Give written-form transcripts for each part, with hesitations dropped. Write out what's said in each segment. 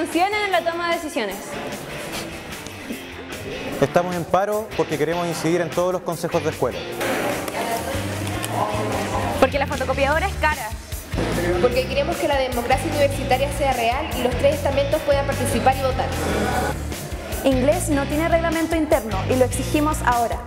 soluciones en la toma de decisiones. Estamos en paro porque queremos incidir en todos los consejos de escuela. Porque la fotocopiadora es cara. Porque queremos que la democracia universitaria sea real y los 3 estamentos puedan participar y votar. Inglés no tiene reglamento interno y lo exigimos ahora.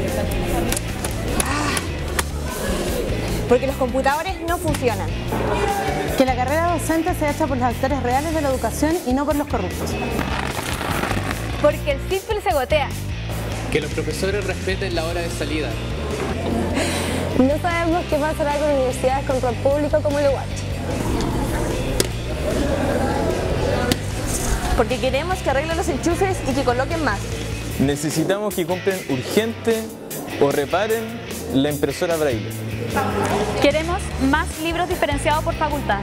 Porque los computadores no funcionan. Que la carrera docente sea hecha por los actores reales de la educación y no por los corruptos. Porque el CISPEL se gotea. Que los profesores respeten la hora de salida. No sabemos qué pasará con universidades con rol público como el UACH. Porque queremos que arreglen los enchufes y que coloquen más. Necesitamos que compren urgente o reparen la impresora Braille. Queremos más libros diferenciados por facultad.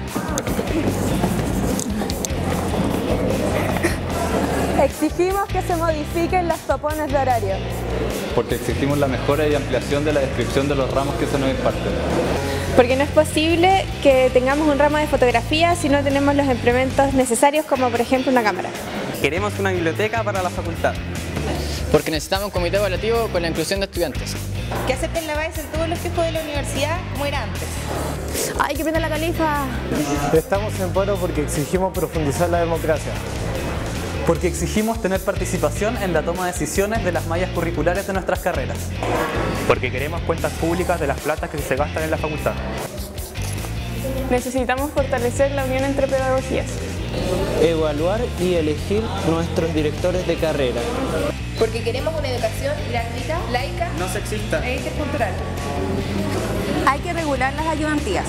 Exigimos que se modifiquen los topones de horario. Porque exigimos la mejora y ampliación de la descripción de los ramos que se nos imparten. Porque no es posible que tengamos un ramo de fotografía si no tenemos los implementos necesarios, como por ejemplo una cámara. Queremos una biblioteca para la facultad. Porque necesitamos un comité evaluativo con la inclusión de estudiantes. Que acepten la BAES en todos los tipos de la universidad como era antes. ¡Ay, que prenda la califa! Estamos en paro porque exigimos profundizar la democracia. Porque exigimos tener participación en la toma de decisiones de las mallas curriculares de nuestras carreras. Porque queremos cuentas públicas de las platas que se gastan en la facultad. Necesitamos fortalecer la unión entre pedagogías. Evaluar y elegir nuestros directores de carrera. Porque queremos una educación gratuita, laica, no sexista e intercultural. Hay que regular las ayudantías.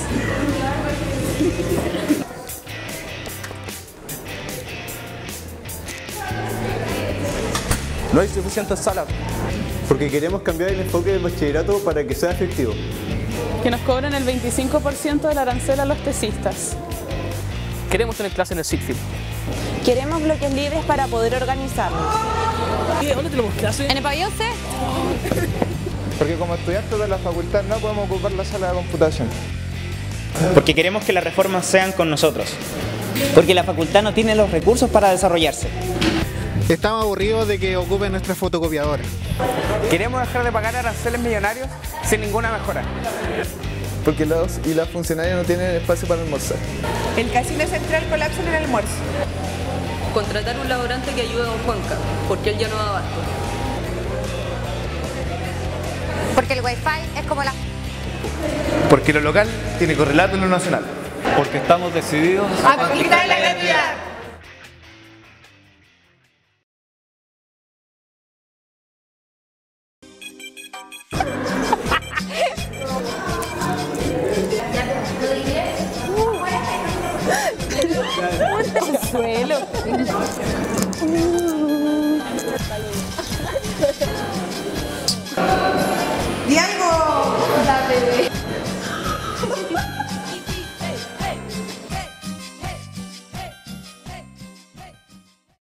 No hay suficientes salas. Porque queremos cambiar el enfoque del bachillerato para que sea efectivo. Que nos cobren el 25% del arancel a los tesistas. Queremos tener clase en el SITFIL. Queremos bloques libres para poder organizarnos. ¿Dónde tenemos clase? ¿En el pabellón C? Porque como estudiantes de la facultad no podemos ocupar la sala de computación. Porque queremos que las reformas sean con nosotros. Porque la facultad no tiene los recursos para desarrollarse. Estamos aburridos de que ocupen nuestra fotocopiadora. Queremos dejar de pagar aranceles millonarios sin ninguna mejora. Porque los y las funcionarias no tienen espacio para almorzar. El casino central colapsa en el almuerzo. Contratar un laborante que ayude a don Juanca, porque él ya no da abasto. Porque el wifi es como la... Porque lo local tiene correlato en lo nacional. Porque estamos decididos ¡A conquistar la gratuidad! Suelo.